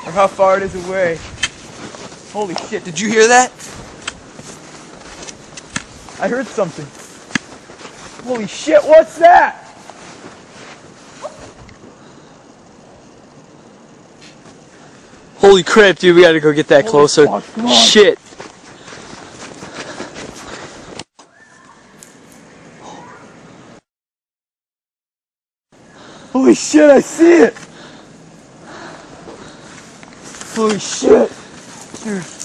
or how far it is away. Holy shit, did you hear that? I heard something. Holy shit, what's that? Holy crap, dude, we gotta go get that closer. Shit. Holy shit, I see it! Holy shit! Dude.